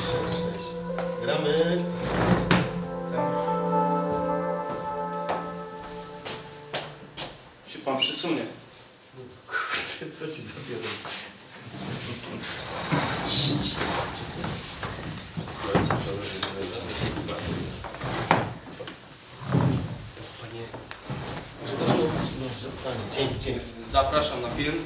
6. Gramy. Się pan przysunie. Kurde, co ci dopiero? Panie, przepraszam, dzięki. Zapraszam na film.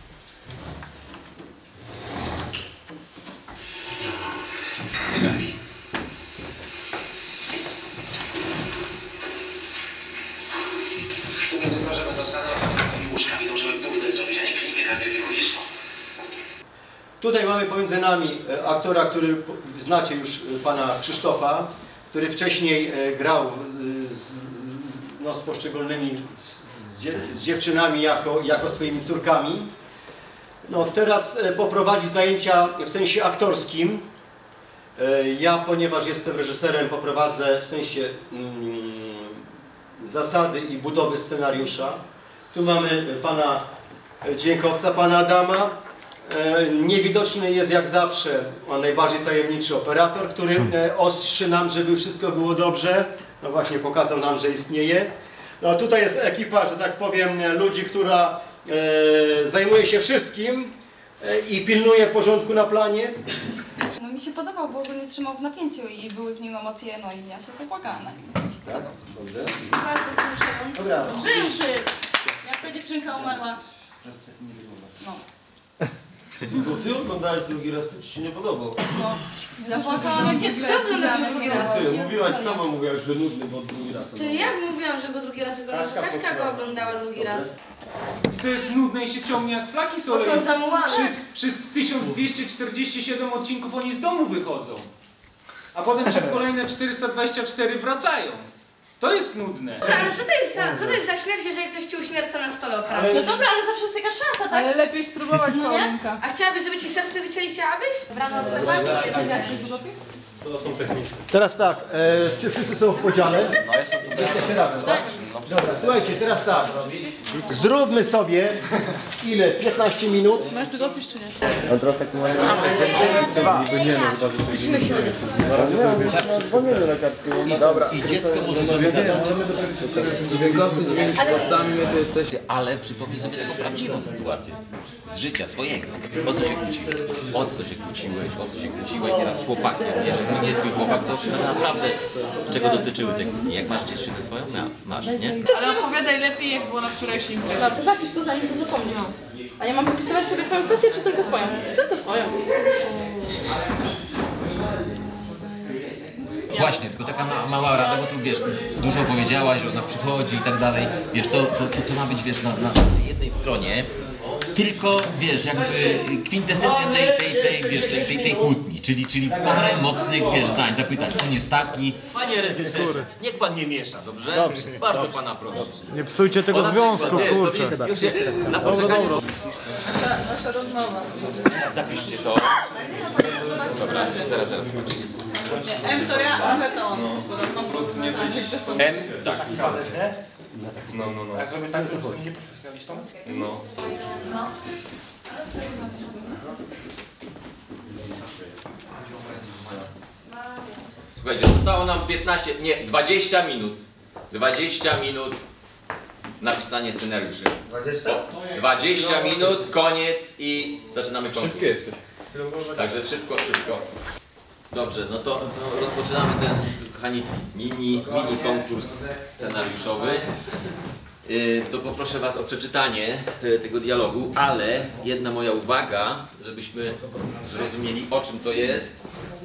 Możemy do salonu łóżkami, to możemy burdę zrobić, a nie klinikę kardiochirurgiczną. Tutaj mamy pomiędzy nami aktora, który znacie już, pana Krzysztofa, który wcześniej grał z poszczególnymi z dziewczynami jako swoimi córkami. No, teraz poprowadzi zajęcia w sensie aktorskim. Ja, ponieważ jestem reżyserem, poprowadzę w sensie zasady i budowy scenariusza. Tu mamy pana dźwiękowca, pana Adama. Niewidoczny jest jak zawsze, on najbardziej tajemniczy operator, który ostrzy nam, żeby wszystko było dobrze. No właśnie, pokazał nam, że istnieje. No tutaj jest ekipa, że tak powiem, ludzi, która zajmuje się wszystkim i pilnuje porządku na planie. No mi się podobał, bo ogólnie trzymał w napięciu i były w nim emocje, no i ja się popłakałam na nim. Mi się podobał. Dobrze. Bardzo wzruszający. Dobra. Był Żyd! Jak ta dziewczynka umarła. No. Bo ty oglądałeś drugi raz, to ci się nie podobał. No. Zapłakałam jak dziecko. Kto oglądał drugi raz? Ty sama mówiłaś, że nudny, bo drugi raz. Ty, jak mówiłam, że go drugi raz oglądałam? Kaśka go oglądała drugi raz. I to jest nudne i się ciągnie jak flaki Bo soleje. są zamułane. Przez 1247 odcinków oni z domu wychodzą. A potem przez kolejne 424 wracają. To jest nudne. Dobra, ale co to jest za śmierć, jeżeli ktoś ci uśmierca na stole operacji? No dobra, ale zawsze jest jakaś szansa, tak? Ale lepiej spróbować, No nie? Paulinka. A chciałabyś, żeby ci serce wycięli? Chciałabyś? Dobra, no to najbardziej jest To są techniczne. Teraz tak, czy wszyscy są w podziale? Jesteście razem, tak? Dobra, słuchajcie, teraz tak. Zróbmy sobie ile? 15 minut? Masz ty dopis czy nie? I dziecko może sobie zadać. Ale przypomnij sobie taką prawdziwą sytuację z życia swojego. O co się kłóciłeś? O co się kłóciłeś? O co się kłóciłeś nieraz z chłopakiem? Jeżeli to nie jest twój chłopak, to naprawdę czego dotyczyły te kłótnie? Jak masz dziewczynę swoją? Masz, nie? Ale opowiadaj lepiej, jak było na wczorajszej imprezie. No to zapisz to, zanim to zapomnę. A ja mam zapisywać sobie twoją kwestię, czy tylko swoją? Tylko swoją. Właśnie, tylko taka mała rada, bo tu wiesz, dużo powiedziałaś, że ona przychodzi i tak dalej. Wiesz, to ma być, wiesz, na jednej stronie tylko, wiesz, jakby kwintesencja tej kłótni, czyli parę mocnych, wiesz, zdań, zapytać, on jest taki. Panie reżyserze, niech pan nie miesza, dobrze? Dobrze, Bardzo pana proszę. Nie psujcie tego Bo na przykład, związku, wiesz, kurczę. to już się na poczekaniu. Nasza rozmowa. Zapiszcie to. Dobra, zaraz zobaczycie. M to ja, a to on. Mam po prostu nie wyjść. M, tak. No. Tak, żeby tak to nie profesjonalistą? No. Słuchajcie, zostało nam 20 minut. 20 minut na pisanie scenariuszy. 20 minut, koniec i zaczynamy konkurs. Szybki jesteś. Także szybko. Dobrze, no to rozpoczynamy ten, kochani, mini konkurs scenariuszowy. To poproszę was o przeczytanie tego dialogu, ale jedna moja uwaga, żebyśmy zrozumieli, o czym to jest.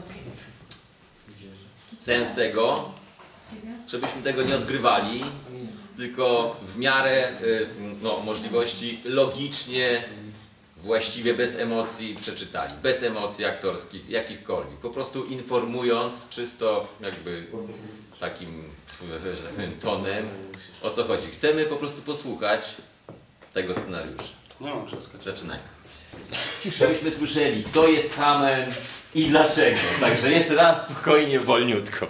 Sens tego, żebyśmy tego nie odgrywali, tylko w miarę możliwości logicznie, właściwie bez emocji przeczytali. Bez emocji aktorskich, jakichkolwiek. Po prostu informując, czysto jakby takim, że tak powiem, tonem, o co chodzi. Chcemy po prostu posłuchać tego scenariusza. Nie mam czasu. Zaczynajmy. Żebyśmy słyszeli, kto jest hamem i dlaczego. Także jeszcze raz spokojnie, wolniutko.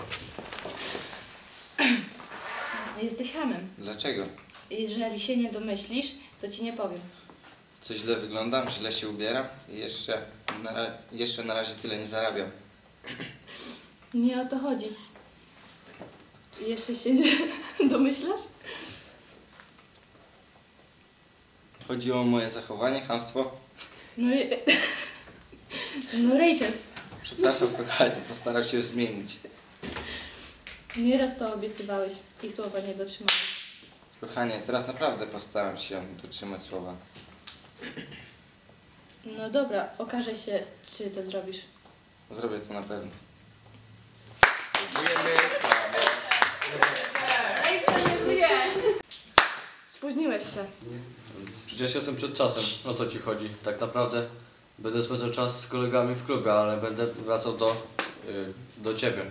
Jesteś hamem. Dlaczego? Jeżeli się nie domyślisz, to ci nie powiem. Co źle wyglądam, źle się ubieram i jeszcze na razie tyle nie zarabiam. Nie o to chodzi. Jeszcze się nie domyślasz? Chodziło o moje zachowanie, chamstwo. No i... No Rachel, Przepraszam, kochanie, postaram się zmienić. nieraz to obiecywałeś i słowa nie dotrzymałeś. Kochanie, teraz naprawdę postaram się dotrzymać słowa. No dobra, okaże się, czy to zrobisz. Zrobię to na pewno. Spóźniłeś się. Przecież jestem przed czasem. O co ci chodzi? Tak naprawdę będę spędzał czas z kolegami w klubie, ale będę wracał do ciebie.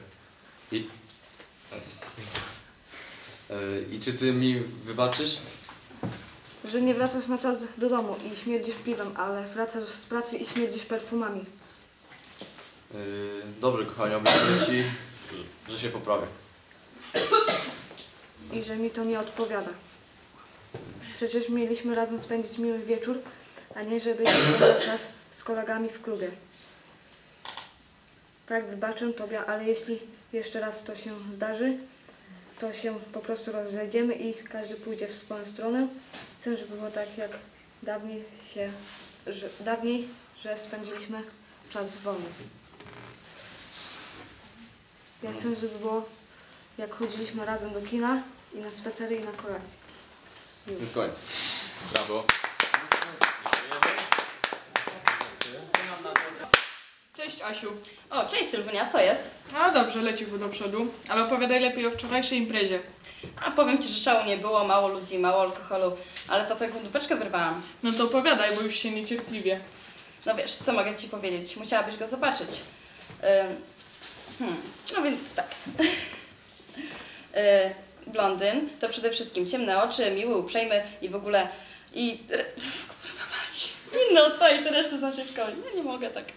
I czy ty mi wybaczysz? Że nie wracasz na czas do domu i śmierdzisz piwem, ale wracasz z pracy i śmierdzisz perfumami. Dobrze, kochanie, obiecuję ci, że się poprawię. I że mi to nie odpowiada. Przecież mieliśmy razem spędzić miły wieczór, a nie żebyś spędzał czas z kolegami w klubie. Tak, wybaczę tobie, ale jeśli jeszcze raz to się zdarzy, to się po prostu rozejdziemy i każdy pójdzie w swoją stronę. Chcę, żeby było tak jak dawniej, że spędziliśmy czas wolny. Ja chcę, żeby było jak chodziliśmy razem do kina i na spacery i na kolację. W końcu. Brawo. Cześć Asiu. O, cześć Sylwunia, co jest? No dobrze, leci do przodu, ale opowiadaj lepiej o wczorajszej imprezie. A powiem ci, że szału nie było, mało ludzi, mało alkoholu, ale za to jaką dupeczkę wyrwałam. No to opowiadaj, bo już się niecierpliwie. No wiesz, co mogę ci powiedzieć? Musiałabyś go zobaczyć. No więc tak. Blondyn to przede wszystkim ciemne oczy, miły, uprzejmy i w ogóle... Kurwa mać. No co, i to resztę z naszej szkoły. Ja nie mogę tak.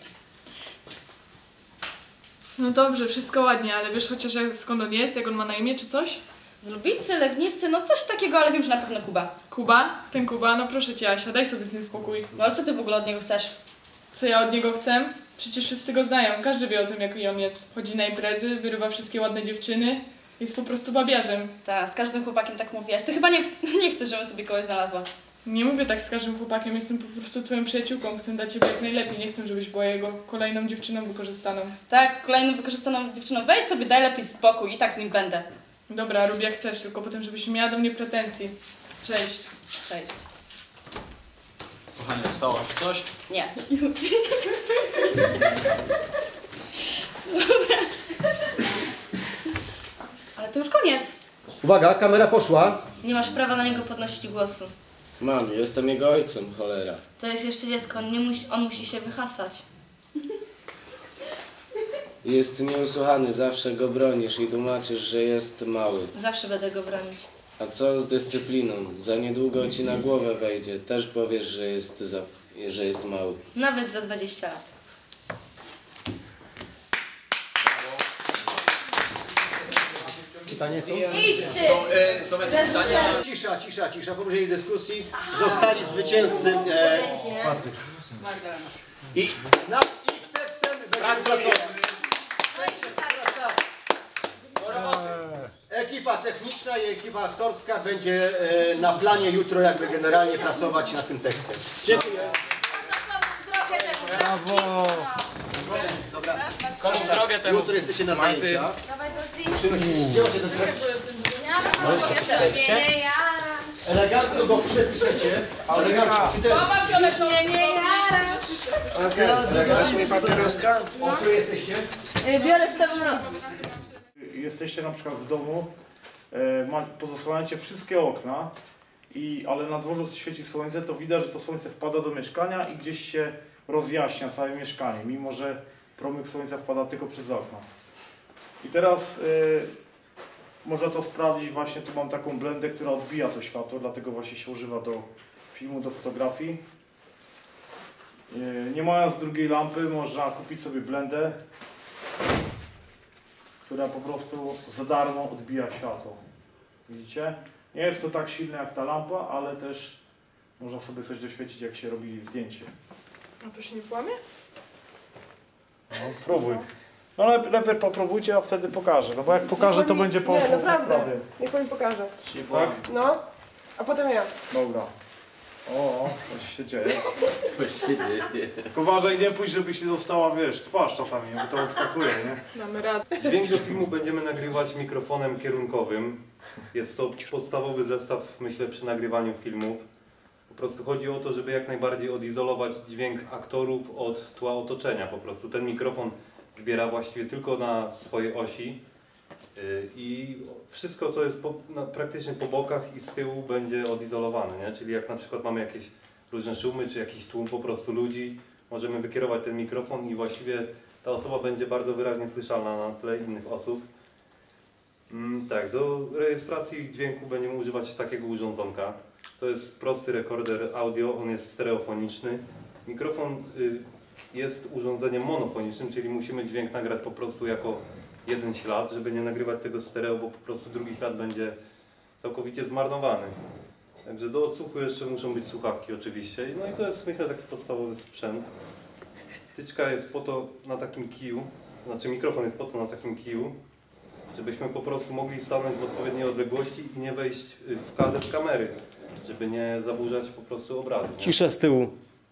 No dobrze, wszystko ładnie, ale wiesz chociaż skąd on jest, jak on ma na imię czy coś? Z Lubicy, Legnicy, no coś takiego, ale wiem, że na pewno Kuba. Kuba? Ten Kuba? No proszę cię Asia, daj sobie z nim spokój. No ale co ty w ogóle od niego chcesz? Co ja od niego chcę? Przecież wszyscy go znają, każdy wie o tym jaki on jest. Chodzi na imprezy, wyrywa wszystkie ładne dziewczyny. Jest po prostu babiarzem. Tak, z każdym chłopakiem tak mówiłaś. Ty chyba nie chcesz, żebym sobie kogoś znalazła. Nie mówię tak z każdym chłopakiem, jestem po prostu twoją przyjaciółką. Chcę dla ciebie jak najlepiej, nie chcę, żebyś była jego kolejną dziewczyną wykorzystaną. Tak, kolejną wykorzystaną dziewczyną. Weź sobie, daj lepiej spokój i tak z nim będę. Dobra, rób jak chcesz, tylko potem żebyś nie miała do mnie pretensji. Cześć. Cześć. Kochanie, stało się coś? Nie. Ale to już koniec. Uwaga, kamera poszła. Nie masz prawa na niego podnosić głosu. Mam, jestem jego ojcem, cholera. To jest jeszcze dziecko, on musi się wyhasać. Jest nieusłuchany, zawsze go bronisz i tłumaczysz, że jest mały. Zawsze będę go bronić. A co z dyscypliną? Za niedługo ci na głowę wejdzie. Też powiesz, że jest mały. Nawet za 20 lat. Pytania są? Idź ty! Są jakieś pytania? Cisza. Po poprzedniej dyskusji zostali zwycięzcy Patryk. i nad ich tekstem będziemy głosować. Ekipa techniczna i ekipa aktorska będzie na planie jutro jakby generalnie pracować nad tym tekstem. Dziękuję. Brawo! Dobra. Komu drogę temu? Jutro jesteście na zajęciach. Gdzie macie ten tekst? Elegancko go przepiszecie. Elegancko. Nie jara! Dasz mi papieroska? O której jesteście? Biorę z tobą rozwój. Jesteście na przykład w domu, pozasłaniacie wszystkie okna, ale na dworzu świeci słońce, to widać, że to słońce wpada do mieszkania i gdzieś się rozjaśnia całe mieszkanie, mimo że promyk słońca wpada tylko przez okno. I teraz można to sprawdzić, właśnie tu mam taką blendę, która odbija to światło, dlatego właśnie się używa do filmu, do fotografii. Nie mając drugiej lampy, można kupić sobie blendę, która po prostu za darmo odbija światło. Widzicie? Nie jest to tak silne jak ta lampa, ale też można sobie coś doświecić, jak się robi zdjęcie. A to się nie połamie? No, spróbuj. No lepiej popróbujcie, a wtedy pokażę. No bo jak pokażę, to będzie po... Nie, naprawdę. prawie. Niech pani pokaże. Tak? No, a potem ja. Dobra. O, coś się dzieje. Coś się dzieje. Tylko uważaj, nie pójść, żeby się dostała, wiesz, twarz czasami, bo to odskakuje, nie? Mamy radę. Dźwięk do filmu będziemy nagrywać mikrofonem kierunkowym. Jest to podstawowy zestaw, myślę, przy nagrywaniu filmów. Po prostu chodzi o to, żeby jak najbardziej odizolować dźwięk aktorów od tła otoczenia. Po prostu ten mikrofon zbiera właściwie tylko na swojej osi i wszystko, co jest praktycznie po bokach i z tyłu, będzie odizolowane, nie? Czyli jak na przykład mamy jakieś różne szumy, czy jakiś tłum po prostu ludzi, możemy wykierować ten mikrofon i właściwie ta osoba będzie bardzo wyraźnie słyszalna na tle innych osób. Tak, do rejestracji dźwięku będziemy używać takiego urządzonka. To jest prosty rekorder audio, on jest stereofoniczny. Mikrofon jest urządzeniem monofonicznym, czyli musimy dźwięk nagrać po prostu jako jeden ślad, żeby nie nagrywać tego stereo, bo po prostu drugi ślad będzie całkowicie zmarnowany. Także do odsłuchu jeszcze muszą być słuchawki oczywiście. No i to jest, myślę, taki podstawowy sprzęt. Wtyczka jest po to na takim kiju, znaczy mikrofon jest po to na takim kiju, żebyśmy po prostu mogli stanąć w odpowiedniej odległości i nie wejść w kadr kamery, żeby nie zaburzać po prostu obrazu. Nie? Cisza z tyłu.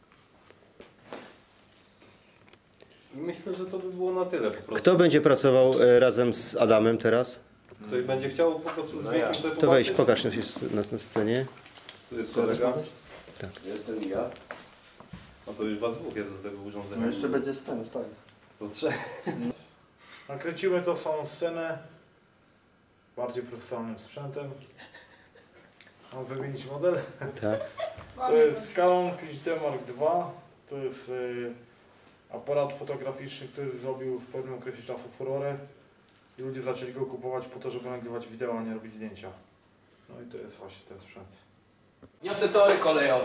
I myślę, że to by było na tyle po prostu. Kto będzie pracował razem z Adamem teraz? Ktoś będzie chciał po prostu z dźwiękiem sobie To weź, popatrzeć? pokaż nas na scenie. Tu jest kolega. Tak. Jestem ja. No to już was dwóch jest do tego urządzenia. No jeszcze będzie scena, stoi. To trzech. Nakręcimy tą samą scenę bardziej profesjonalnym sprzętem. Mam wymienić model? Tak. To jest Canon 5D Mark II. To jest aparat fotograficzny, który zrobił w pewnym okresie czasu furorę. I ludzie zaczęli go kupować po to, żeby nagrywać wideo, a nie robić zdjęcia. No i to jest właśnie ten sprzęt. Niosę tory kolejowe.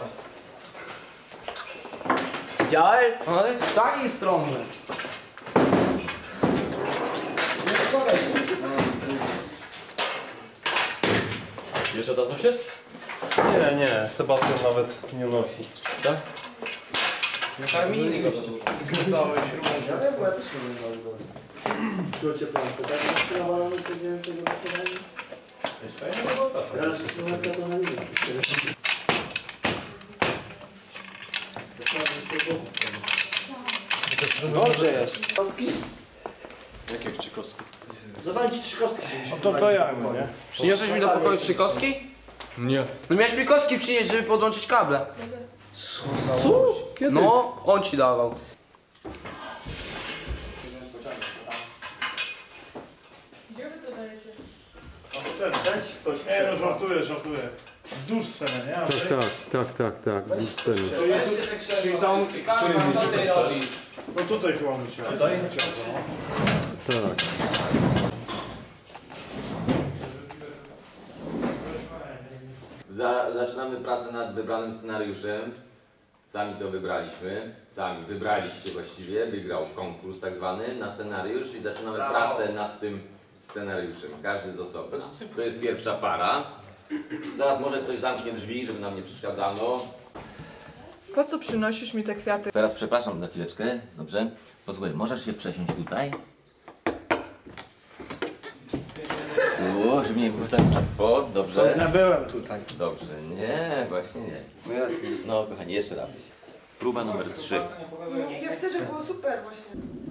Widziałeś? Ale z takiej strony. Wiesz, że to coś jest? Nie, nie, Sebastian nawet nie nosi. Tak? Karminy go to Zgryzałeś Ja wiem, bo ja też nie wiem, go. Czucie prądko, tak? Jak nawalamy co więcej do wyszkolenia? Raz kilometra to na linii. Dobrze jest. Kostki? Jakie 3 kostki? Dawałem ci 3 kostki, żebyś No to klejamy, nie? Przyniosłeś mi do pokoju 3 kostki? Nie. No miałeś mi kostki przynieść, żeby podłączyć kable. Co? Kiedy? No, on ci dawał. Gdzie wy to dajecie? Na scenę. Dać ktoś Nie no, żartuję. Wzdłuż sceny, nie? A ty? Tak, z sceny. Czyli tam, no tutaj chyba musiałem. Tutaj? Tak. Zaczynamy pracę nad wybranym scenariuszem. Sami to wybraliśmy. Sami wybraliście właściwie. Wygrał konkurs tak zwany na scenariusz i zaczynamy pracę nad tym scenariuszem. Każdy z osobna. To jest pierwsza para. Zaraz może ktoś zamknie drzwi, żeby nam nie przeszkadzano. Po co przynosisz mi te kwiaty? Teraz przepraszam za chwileczkę. Dobrze? Pozwól, możesz się przesiąść tutaj? Tu, żeby nie było tak łatwo. Dobrze? Ja byłem tutaj. Dobrze. Nie, właśnie nie. No kochani, jeszcze raz. Próba numer 3. Ja chcę, żeby było super właśnie.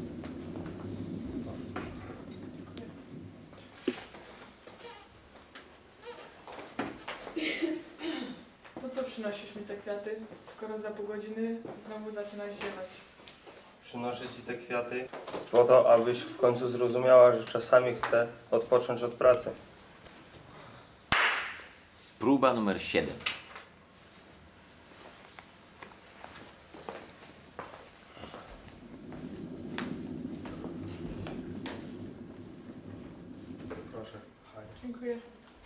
Po co przynosisz mi te kwiaty, skoro za pół godziny znowu zaczynasz ziewać? Przynoszę ci te kwiaty po to, abyś w końcu zrozumiała, że czasami chcę odpocząć od pracy. Próba numer 7. Proszę. Dziękuję.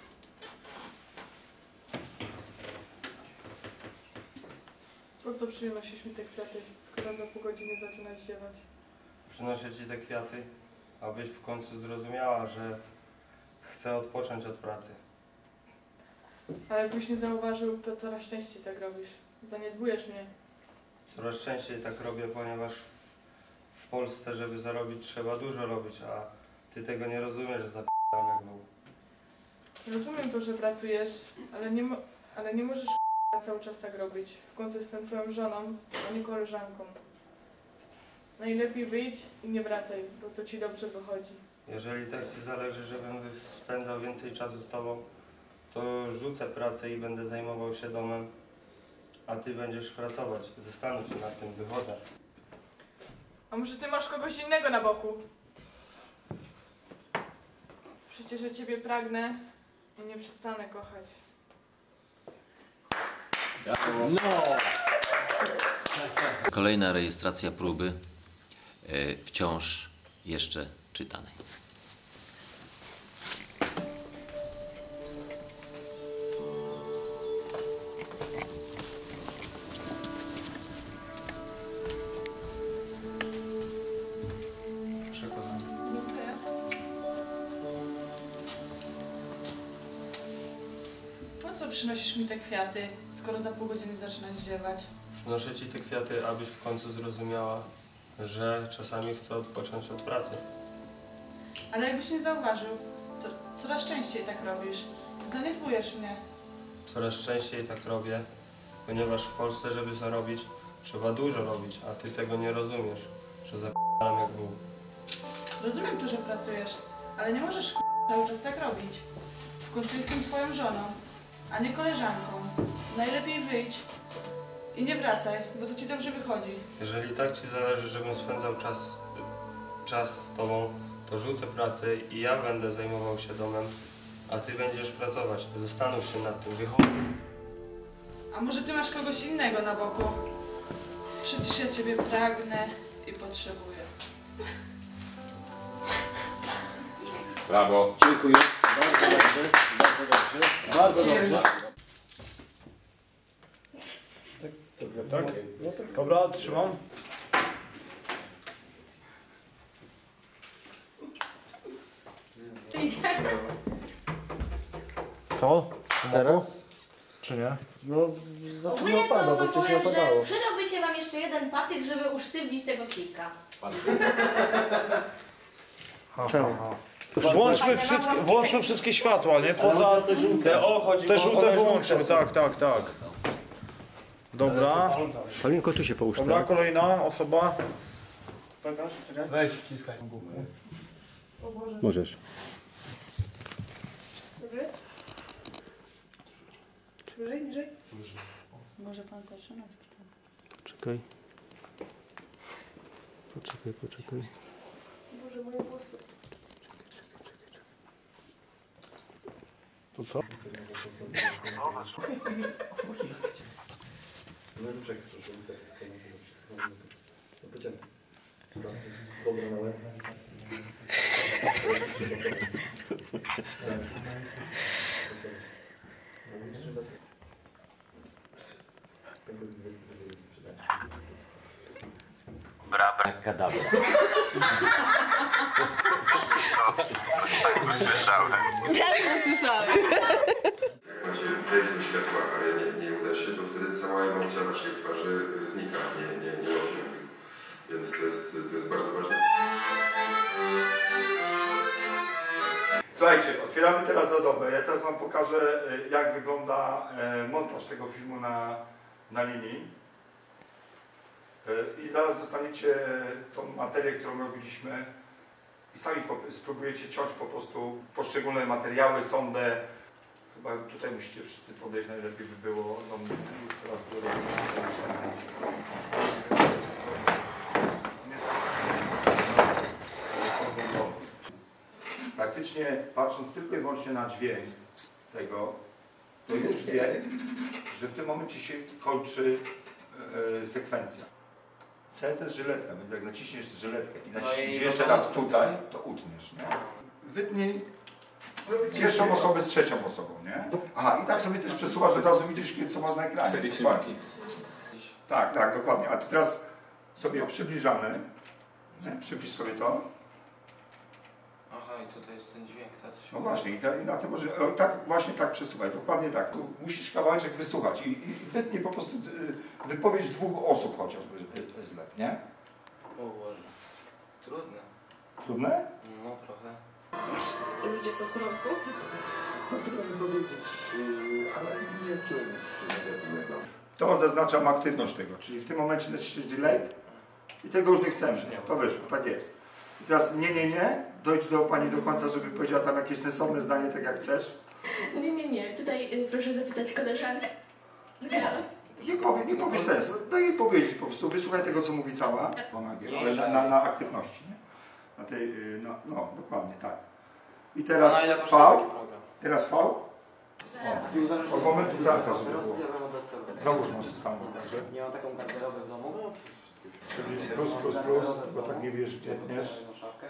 Po co przynosisz mi te kwiaty, skoro za pół godziny zaczynasz ziewać? Przynoszę ci te kwiaty, abyś w końcu zrozumiała, że chcę odpocząć od pracy. Ale jakbyś nie zauważył, to coraz częściej tak robisz. Zaniedbujesz mnie. Coraz częściej tak robię, ponieważ w Polsce, żeby zarobić, trzeba dużo robić, a ty tego nie rozumiesz, że zapytam jak był. Rozumiem to, że pracujesz, ale nie możesz cały czas tak robić. W końcu jestem twoją żoną, a nie koleżanką. Najlepiej wyjdź i nie wracaj, bo to ci dobrze wychodzi. Jeżeli tak ci zależy, żebym spędzał więcej czasu z tobą, to rzucę pracę i będę zajmował się domem, a ty będziesz pracować. Zastanów się nad tym, wychodzę. A może ty masz kogoś innego na boku? Przecież ja ciebie pragnę i nie przestanę kochać. Kolejna rejestracja próby, wciąż jeszcze czytanej. Przekonany. Po co przynosisz mi te kwiaty, skoro za pół godziny zaczynasz ziewać? Przynoszę ci te kwiaty, abyś w końcu zrozumiała, że czasami chcę odpocząć od pracy. Ale jakbyś nie zauważył, to coraz częściej tak robisz. Zaniedbujesz mnie. Coraz częściej tak robię, ponieważ w Polsce, żeby zarobić, trzeba dużo robić, a ty tego nie rozumiesz, że zapytam jak był. Rozumiem to, że pracujesz, ale nie możesz cały czas tak robić. W końcu jestem twoją żoną, a nie koleżanką. Najlepiej wyjdź i nie wracaj, bo to ci dobrze wychodzi. Jeżeli tak ci zależy, żebym spędzał czas z tobą, to rzucę pracę i ja będę zajmował się domem, a ty będziesz pracować. Zastanów się nad tym, wychodź. A może ty masz kogoś innego na boku? Przecież ja ciebie pragnę i potrzebuję. Brawo. Dziękuję. Bardzo dobrze. Bardzo dobrze. Bardzo dobrze. Tak? Dobra, trzymam. Co? Teraz? Czy nie? No, Ogólnie zaczyna pada, to bo wam coś powiem, nie opadało. że przydałby się wam jeszcze jeden patyk, żeby usztywnić tego klika. Czemu? Włączmy wszystkie światła, nie? Poza te żółte. Te żółte wyłączmy, tak. Dobra. Paulinko, tu się połóż. Dobra, kolejna osoba. Weź, wciskaj. O Boże. Możesz. Dobry? Wyżej, niżej? Może pan zaczynać? Czekaj. Poczekaj. Boże, moje włosy. To co? Dobra, na łeb. Kadabra. Tak słyszałem. Tak, usłyszałem. Jak macie piękne światła, ale nie uda się, to wtedy cała emocja waszej twarzy znika, nie łapie. Więc to jest bardzo ważne. Słuchajcie, otwieramy teraz zadobę. Ja teraz wam pokażę, jak wygląda montaż tego filmu na linii. I zaraz dostaniecie tą materię, którą robiliśmy i sami spróbujecie ciąć po prostu poszczególne materiały, sondę. Chyba tutaj musicie wszyscy podejść, najlepiej by było. No, już teraz praktycznie patrząc tylko i wyłącznie na dźwięk tego, to już wie, że w tym momencie się kończy sekwencja. C to jest żyletka, więc jak naciśniesz żyletkę i naciśniesz jeszcze raz tutaj, to utniesz, nie? Wytnij pierwszą osobę z trzecią osobą, nie? Aha, i tak sobie też przesuwasz, że od razu widzisz, co masz na ekranie. Tak, dokładnie. A teraz sobie przybliżamy, nie? Przybliż sobie to. Aha, i tutaj jest ten dźwięk, tak? No właśnie, i na tym może, tak przesuwaj, dokładnie tak. Tu musisz kawałeczek wysłuchać i wytnij po prostu wypowiedź dwóch osób chociażby zlep, nie? O Boże. Trudne. Trudne? No trochę. Ludzie są w porządku? No trudno powiedzieć, ale nie czuję nic negatywnego. To zaznaczam aktywność tego, czyli w tym momencie naciśniesz delay i tego już nie chcemy. To wyszło, tak jest. I teraz nie, dojdź do pani do końca, żeby powiedziała tam jakieś sensowne zdanie, tak jak chcesz. Nie. Tutaj proszę zapytać koleżankę. Nie powie sensu, daj jej powiedzieć po prostu, wysłuchaj tego, co mówi cała, ale na aktywności, nie? Na tej, no, dokładnie, tak. I teraz V, teraz V, od momentu wraca, żeby było. Załóż masz to samo, także. Nie mam taką garderobę w domu. Czyli plus, bo tak nie wiesz, gdzie tniesz.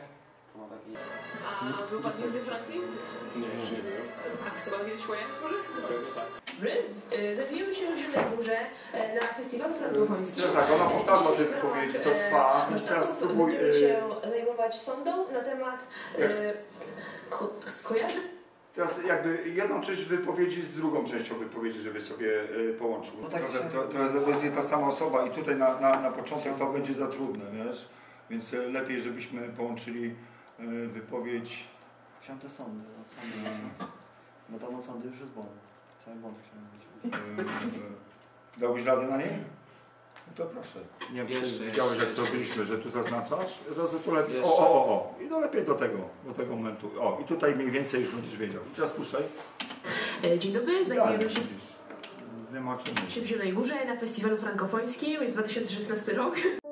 A był pan nigdy w Francji? Nie byłem. A chce pan kiedyś pojechać może? Pewnie tak. Znajdujemy się w Zielonej Górze na festiwalu frankofońskim. Teraz tak, ona powtarza te wypowiedzi, to trwa, więc teraz spróbuj... Będziemy się zajmować sondą na temat skojarzeń. Teraz jakby jedną część wypowiedzi z drugą częścią wypowiedzi, żeby sobie połączył. No tak, Trochę to jest nie ta sama osoba i tutaj na początek to będzie za trudne, wiesz? Więc lepiej, żebyśmy połączyli wypowiedź... Chciałem te sądy, od sądy. Bo tam od sądy już jest błąd. Cały błąd chciałem mieć. Dałbyś radę na niej? No to proszę. Nie wiem, czy widziałeś, jak to robiliśmy, że tu zaznaczasz? Tu lepiej. O. I no lepiej do tego momentu. O, i tutaj mniej więcej już będziesz wiedział. I teraz puszczaj. Dzień dobry, znajdujemy się Nie ma czym. w Zielonej Górze na festiwalu frankofońskim. Jest 2016 rok.